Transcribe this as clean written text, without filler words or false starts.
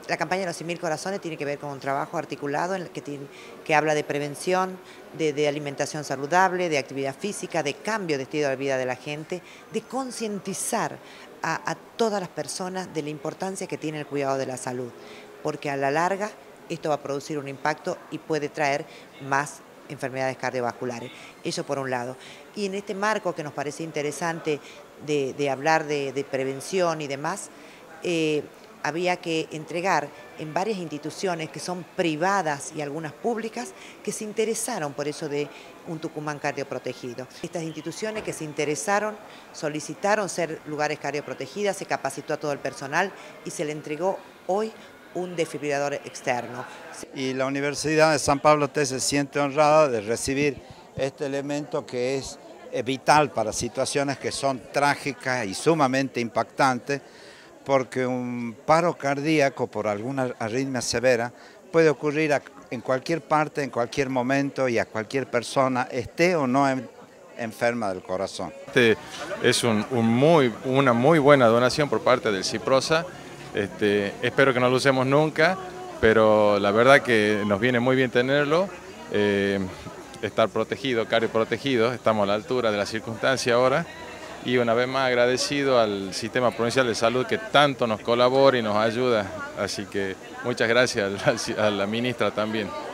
La campaña de los 100.000 corazones tiene que ver con un trabajo articulado que habla de prevención, de alimentación saludable, de actividad física, de cambio de estilo de vida de la gente, de concientizar a todas las personas de la importancia que tiene el cuidado de la salud, porque a la larga esto va a producir un impacto y puede traer más enfermedades cardiovasculares. Eso por un lado. Y en este marco que nos parece interesante de hablar de prevención y demás, había que entregar en varias instituciones que son privadas y algunas públicas que se interesaron por eso de un Tucumán cardioprotegido. Estas instituciones que se interesaron solicitaron ser lugares cardioprotegidas, se capacitó a todo el personal y se le entregó hoy un desfibrilador externo. Y la Universidad de San Pablo T se siente honrada de recibir este elemento que es vital para situaciones que son trágicas y sumamente impactantes, porque un paro cardíaco por alguna arritmia severa puede ocurrir en cualquier parte, en cualquier momento y a cualquier persona, esté o no enferma del corazón. Este es una muy buena donación por parte del Ciprosa. Espero que no lo usemos nunca, pero la verdad que nos viene muy bien tenerlo, estar protegido, cardioprotegido, estamos a la altura de la circunstancia ahora. Y una vez más agradecido al Sistema Provincial de Salud que tanto nos colabora y nos ayuda. Así que muchas gracias a la ministra también.